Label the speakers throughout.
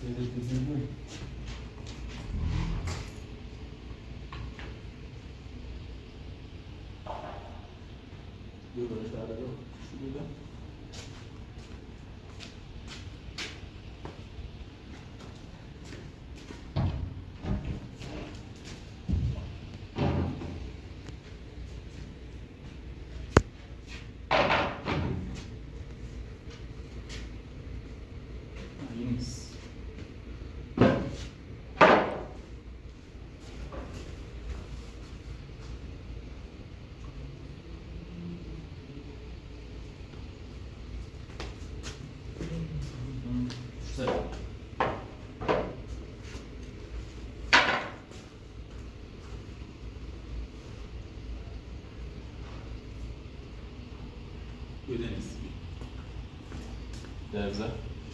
Speaker 1: Derza.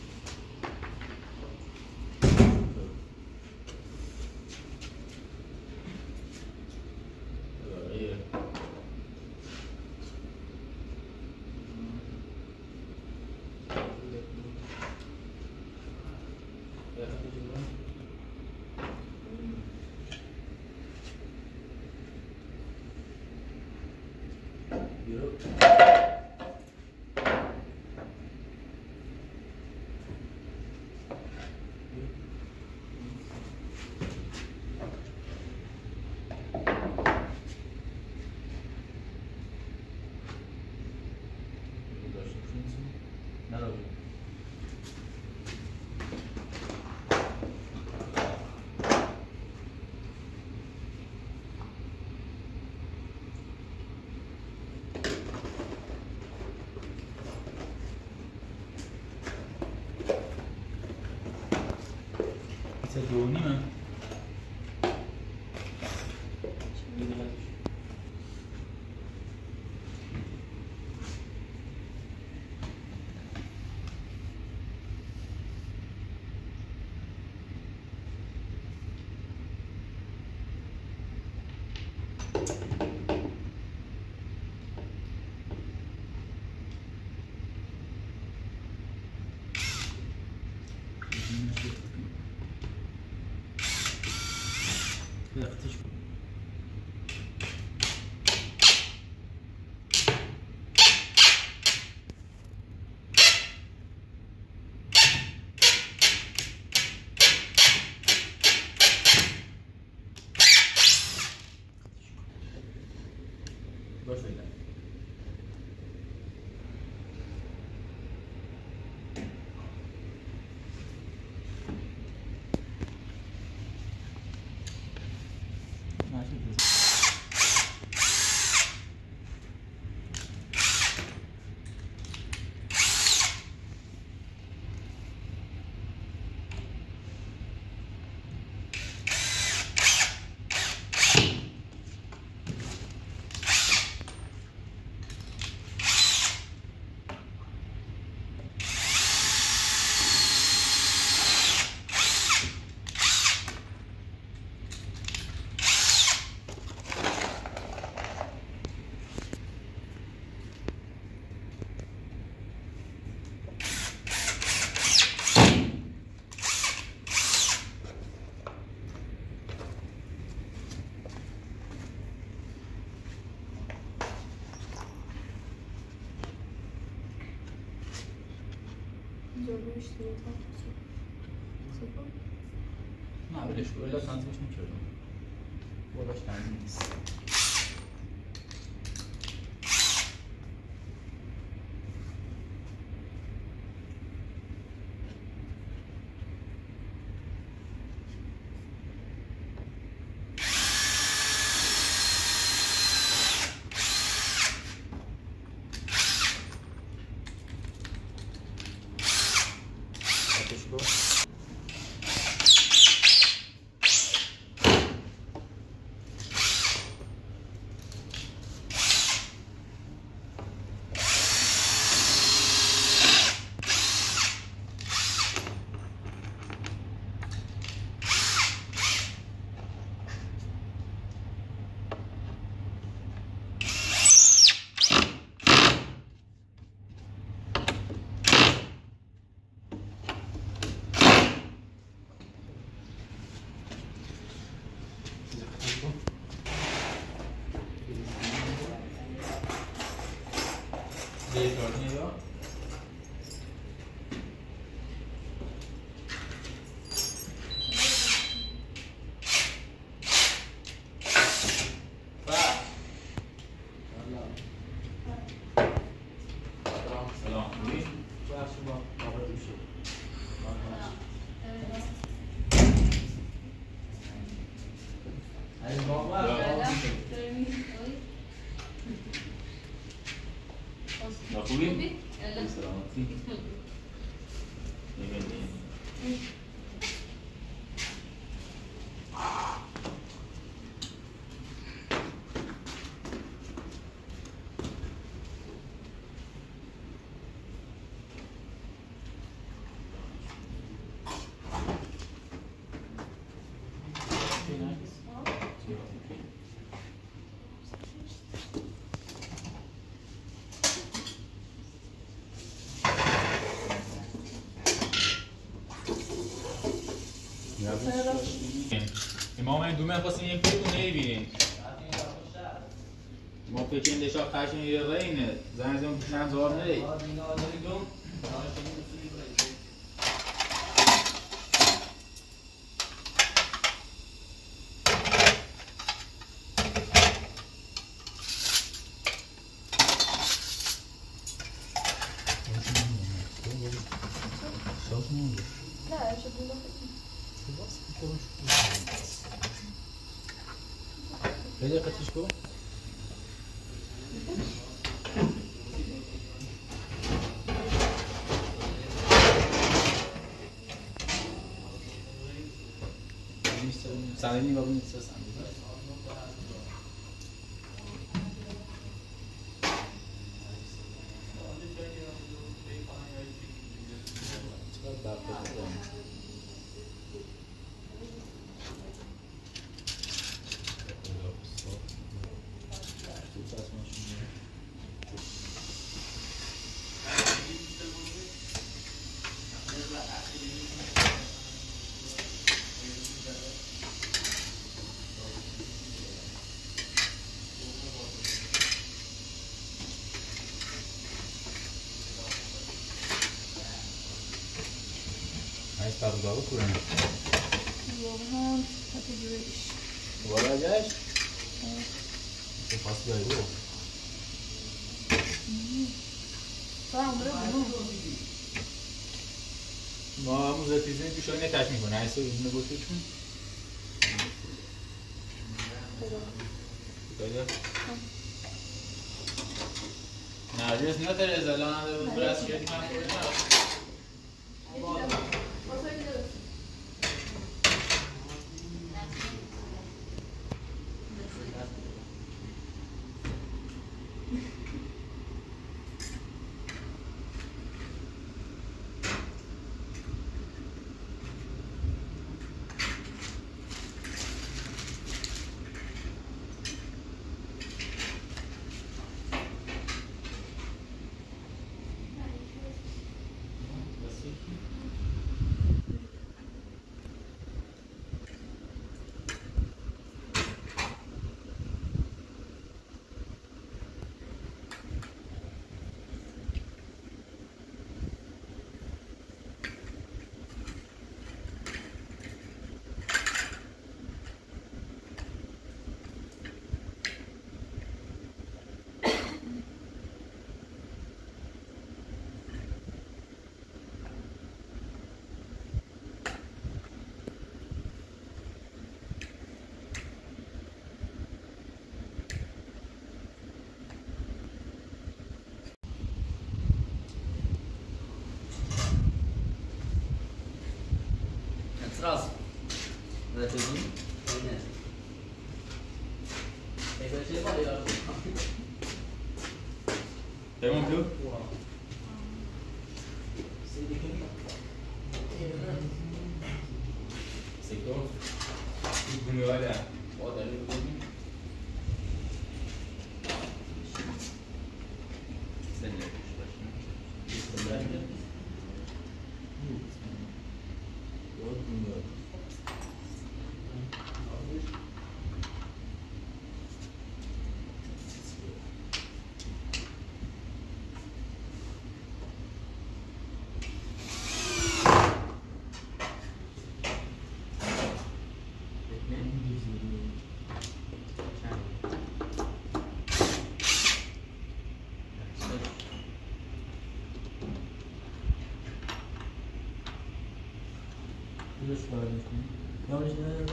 Speaker 1: دوونیمه نه ولش کن الا تنظیمش میکردم بالاش تنظیم نیست یه کارت نگاه سلام خوبی؟ خوبی؟ سلامتی ما من دومه خواستیم یک پیتون نمیبینیم ما پیچین دشا خشن یه رینه زنزیم پیشن زار نرید بده قطعش کن صندلی نگاه کنید صندلی Pagdava kurang.
Speaker 2: Yohan, hati juriş.
Speaker 1: Wala guys. Itu pasti ayo.
Speaker 2: Tamam, bunu.
Speaker 1: ما موزتیزین پیشایی نکش میکنه ایسا اینو بسیشون نرجس نتره ازالان هم برست کردی من
Speaker 3: Sraz. Zaczynamy? Nie. Tego się bali, ale...
Speaker 1: Tamam Blue? Sektor. Bunu öyle. O da öyle. Sen ne yapıyorsun? بذارش وارد کنیم یادش نداره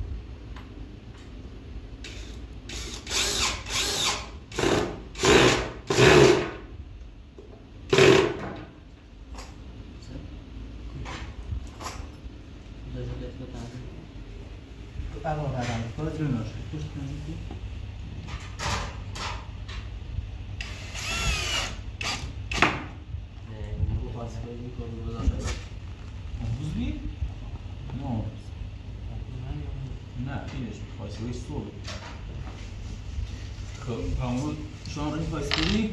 Speaker 1: خودت رو ناشه پشت کنید بی؟ نه اینش فایسکوی صبح خب همون شما این فایسکوی؟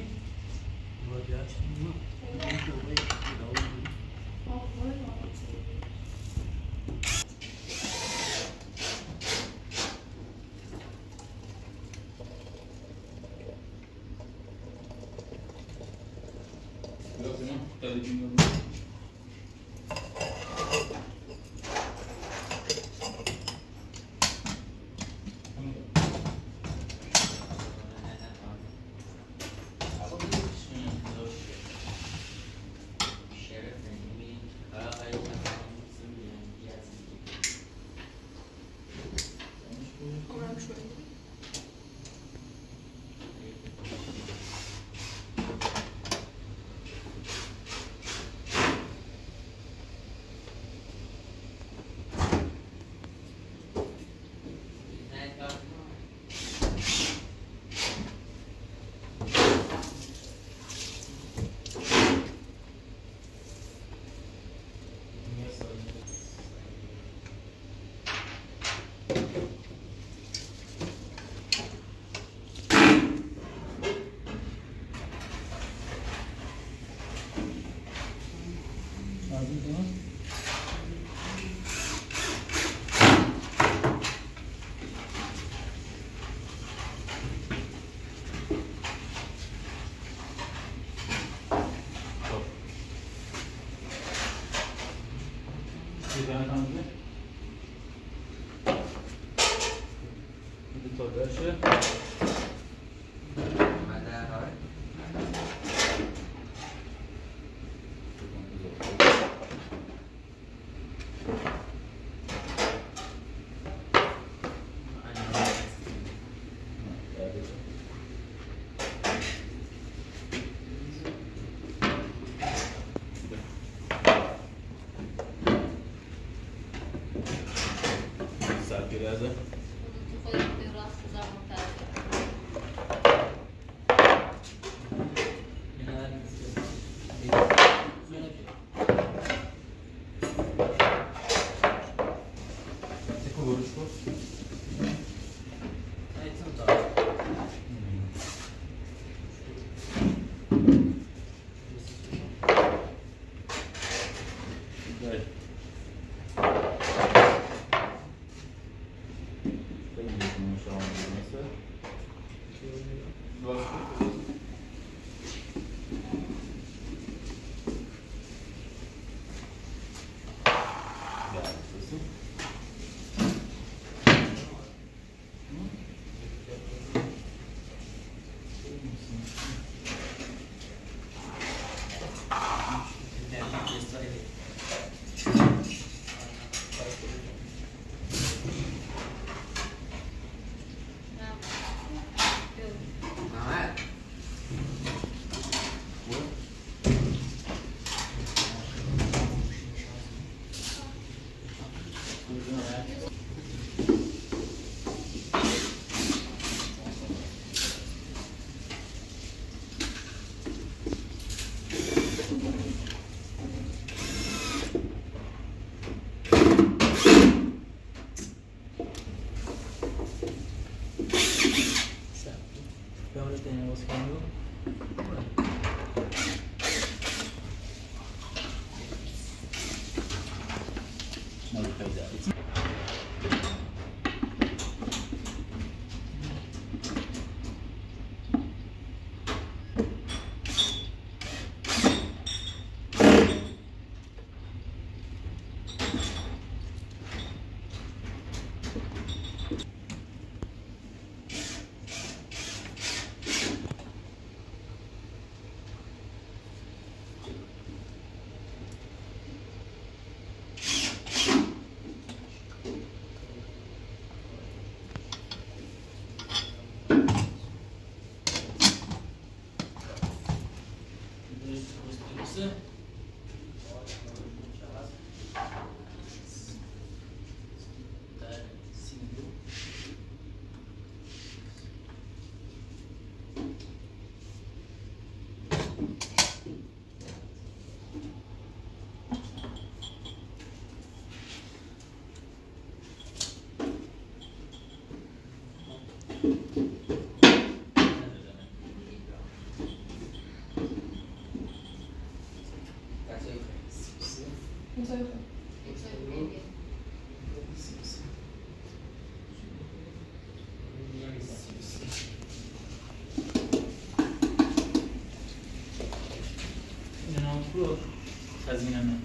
Speaker 1: Grazie. Pro fazendo não.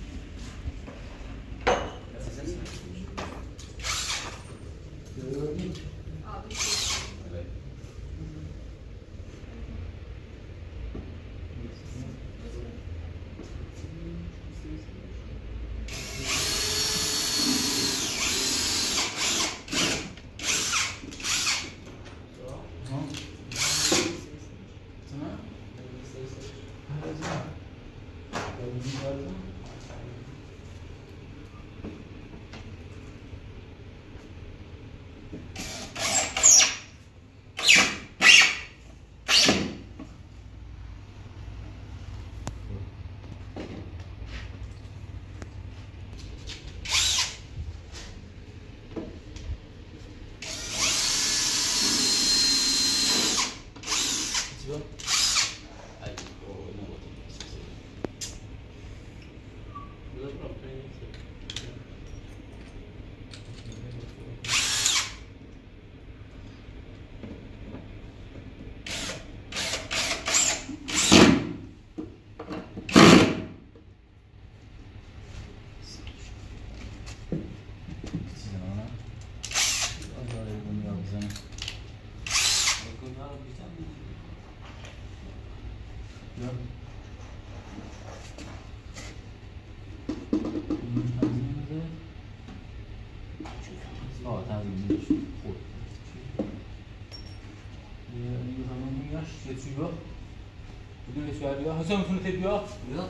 Speaker 1: حسین میتونه تیپ بیا؟
Speaker 3: بیا.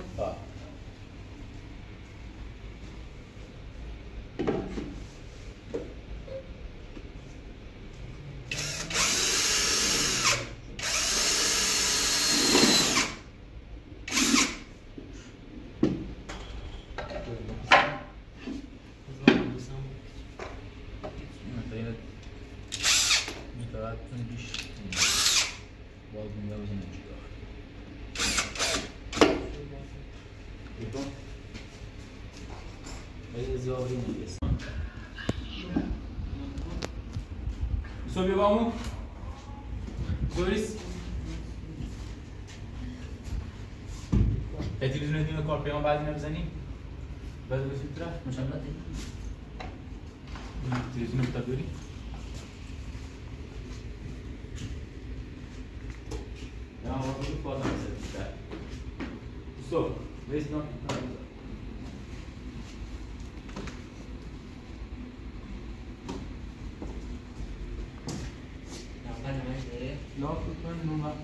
Speaker 1: Sobie vamos. Dois. تلویزیون دیدیم کار پیام بعدی نمیزنیم بعد بسید طرف
Speaker 3: مشابه دی
Speaker 1: تلویزیون بتا داری یا وقتی بالا میذاری استوب ویس نام لا کن نونا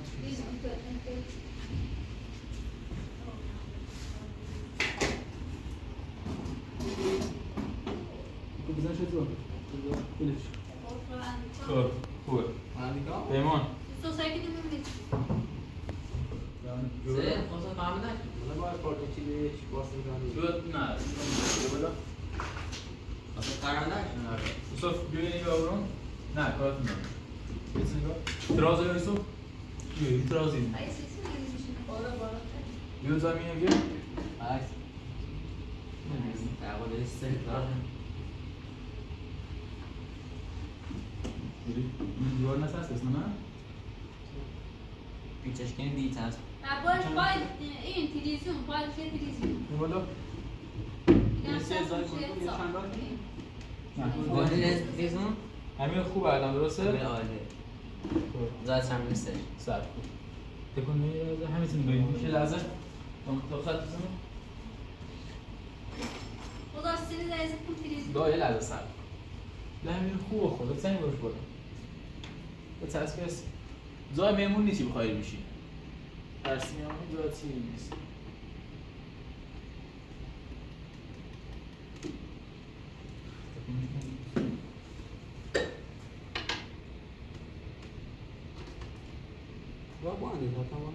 Speaker 1: بزن شد بلش خوب خوبه پیمان
Speaker 2: سوسایتی که ببینید
Speaker 3: سه خواستم فهمیدن
Speaker 4: من باید پارتی چی بهش واسه می‌کنم
Speaker 1: شد نه بودا
Speaker 3: اصلا قرار نداشتن
Speaker 1: یوسف بیا نگاه برون نه کارت می‌کنم بس نگاه تراز یوسف یه ترازی
Speaker 2: ای سیسی نمی‌شینه بالا بالا
Speaker 1: بیا زمین میگه
Speaker 3: عکس درباره سه
Speaker 1: دیوار نساست نه
Speaker 3: پیچش کنی دیت هست
Speaker 2: باید باید این تلویزیون باید چه تلویزیون
Speaker 1: بالا
Speaker 3: گوهی تلویزیون
Speaker 1: همین خوبه الان درسته؟
Speaker 3: همین عالی زاید هم نیستش
Speaker 1: سر خوب تکون میگه همین تیم بریم میشه لحظه تا خط بزنم
Speaker 2: خدا سری از این تلویزیون
Speaker 1: دو یه لحظه سر نه همین خوبه خدا بزنی برش بالا بچسب است جای مهمون نیستی بخوای بشی درسی میامونی جای چی نیست
Speaker 4: با آنی ها تمام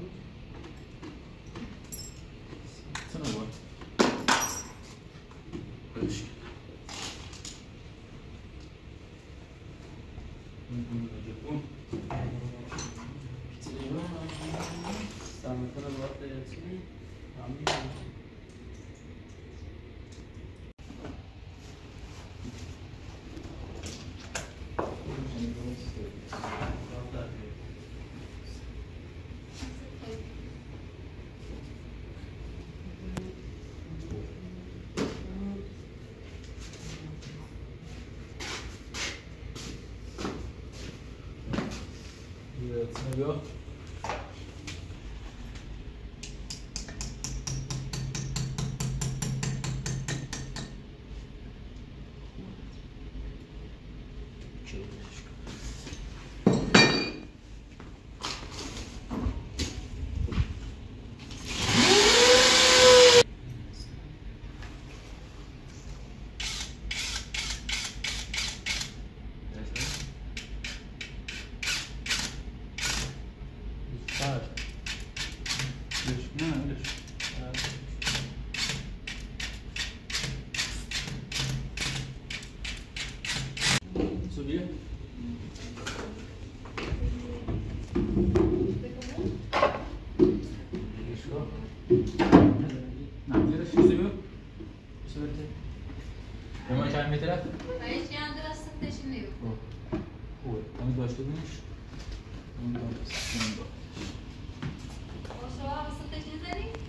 Speaker 1: چنو بود برش بیا Subir. Fechou? Não, tira, subiu. Subiu. Vai manchar a metralha?
Speaker 2: Aí tinha a duração deste meu.
Speaker 1: Vamos dois turnos. Vamos dois.
Speaker 2: Posso lá, você tem que dizer aí?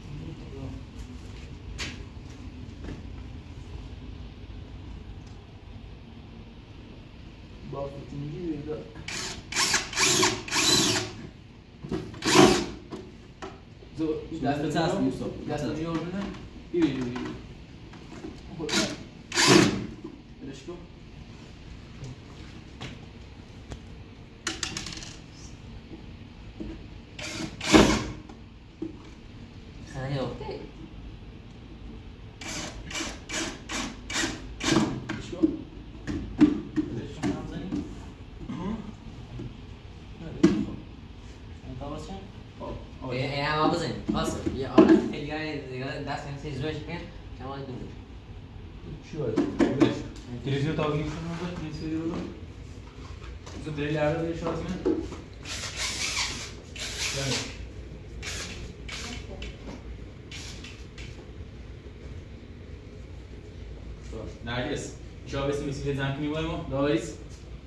Speaker 1: Bota o time de vida. Gasta de ouro, né? E... Fresco?
Speaker 3: Saiu. É a babazinha. Nossa, e a hora que ele dá vocês dois aqui, é uma dúvida.
Speaker 1: Eles viram alguém que não vai ter se brilharam deixou assim. Narges, deixa eu ver se me desenhar aqui no irmão. 2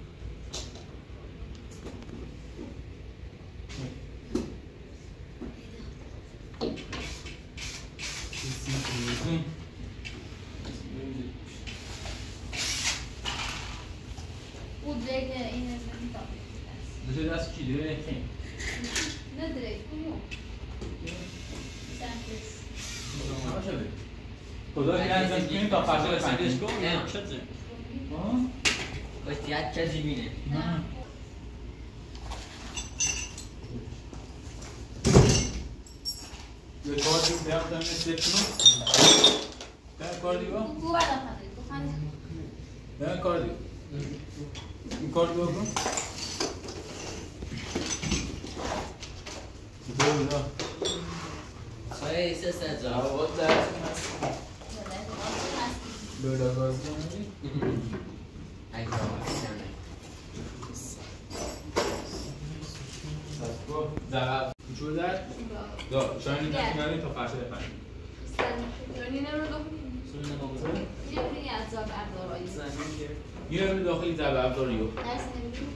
Speaker 2: O Drake ainda não tá.
Speaker 1: Deixa eu assistir dele, quem?
Speaker 2: Não é Drake, como? Santos.
Speaker 1: Deixa eu ver. Os dois reais antes que a faixa vai ser desse como?
Speaker 3: Não, deixa eu dizer. Coiteado te adivina.
Speaker 1: Eu corto o ferro também nesse aqui não. Tem a corda igual?
Speaker 2: Tu vai lá, Padre. Tu faz.
Speaker 1: Tem a corda. E corta o outro. Dois, ó.
Speaker 3: Só esse é certo,
Speaker 1: Ah,
Speaker 3: ó.
Speaker 1: o outro dá essa aqui. Dois agora também.
Speaker 3: Aí, ó.
Speaker 1: Lascou? Dá. Uczuldát? Do, sajnos neki már mint a fásra lepány.
Speaker 2: Én nem tudom.
Speaker 3: Szólna maga.
Speaker 2: Én játszol Árdor vagy.
Speaker 1: Jön do Hlizába Abdorió.
Speaker 2: Ezt nem tudom.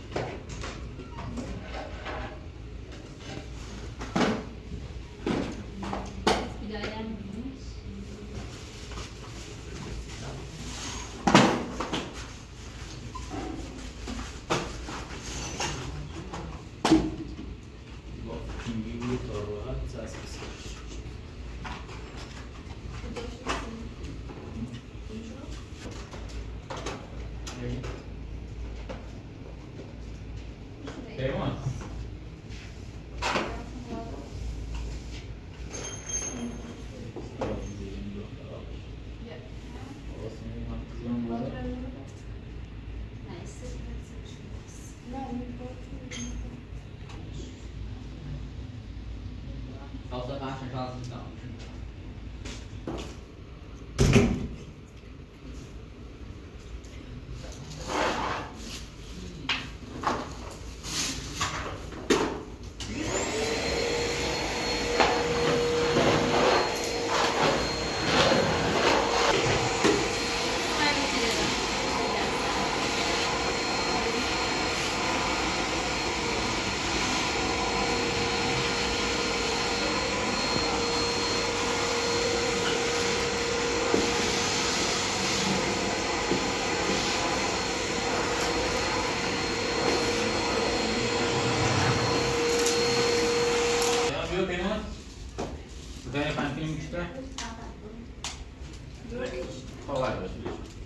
Speaker 2: Figyeljen.
Speaker 1: Tem uma?
Speaker 3: Falta baixa, já então.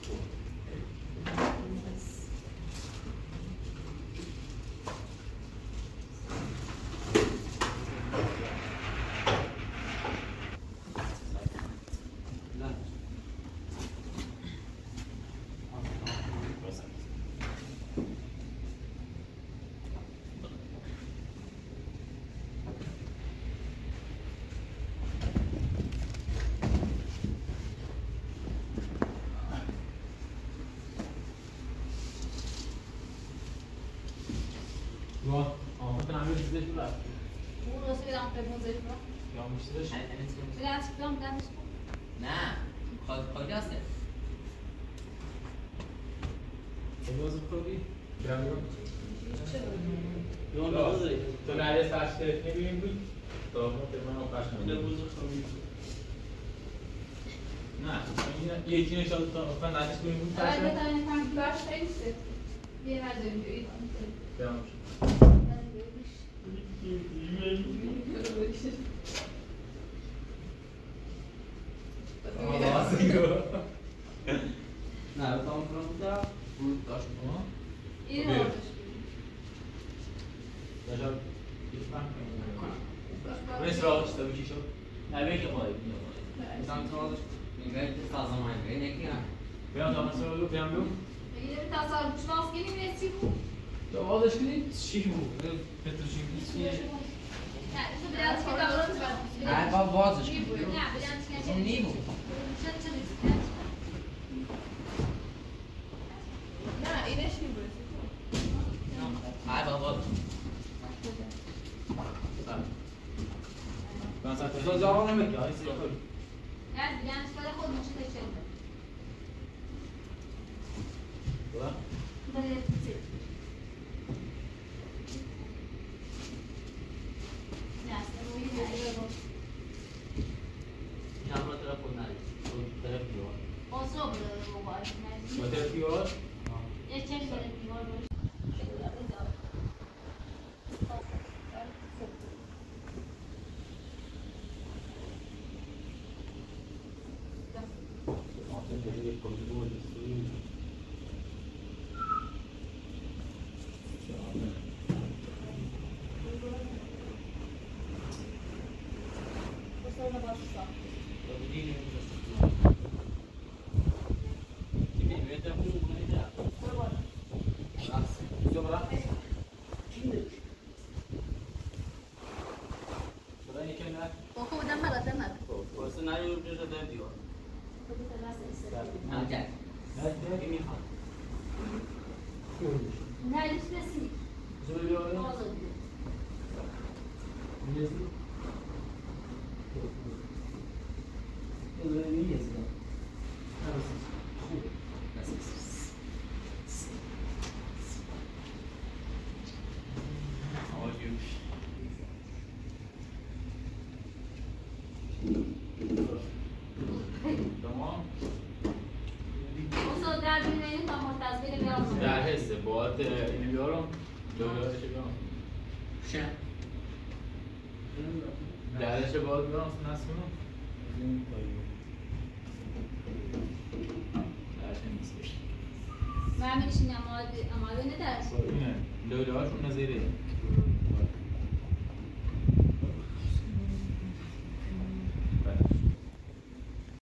Speaker 1: زيش بلا
Speaker 2: مو راسي بدم قرمز زيش بلا
Speaker 1: یا مشترش
Speaker 2: بدم سپرام بدمش
Speaker 3: نه خود هسته
Speaker 1: امروز بخوری؟ برم
Speaker 4: نداری
Speaker 1: تو نره سرش تلفنی بیم بود تا من آخرش نمید نه یکی نشاد تا آخر نداشت بیم بود
Speaker 2: اول بتاین فهم باش خیلی سخت یه هر داریم جویی
Speaker 1: برم
Speaker 4: نه بتام کنم بودم بود داشت
Speaker 2: این رو
Speaker 1: داشتم رئیس راهش تا بچی شد نبیه که خواهی
Speaker 3: بودم تو آدش میگه سازمان میگه نکی هم
Speaker 1: بیام تا مثلا رو بیام بیام
Speaker 2: بگیره تصال چناس گیری میرسی بود
Speaker 1: تو آدش کنی چی بود؟ پتروشیمی چیه؟
Speaker 2: نه تو بدن که دارم
Speaker 3: نه با بازش
Speaker 2: نه بدن که
Speaker 3: اون نیمو
Speaker 2: چه
Speaker 5: نه اینش نیست.
Speaker 3: نه با بازش
Speaker 1: مثلا تو زمان نمیگه های سیاه خود
Speaker 2: نه بدن که خود مشکل چه
Speaker 1: بوده؟
Speaker 2: بله
Speaker 4: کاملا تلفن نداری طرف دیوار
Speaker 2: خسرو بوده رو باید
Speaker 1: با طرف دیوار؟
Speaker 2: یه چک داره دیوار باشه نه لیست بسی
Speaker 1: زوری بیاره؟
Speaker 2: آزاد
Speaker 1: نیزی؟ زوری نیزی دارم خوبه آجوش تمام
Speaker 2: اصلا در بینه تا مرتضی بیارم
Speaker 1: در حسه باید اینو بیارم دویارش بیارم
Speaker 3: شه
Speaker 1: درش باید بیارم نصف کنم درش نیست بشه
Speaker 2: من میشین اماده نه درس
Speaker 1: اینه دویارشون نزیره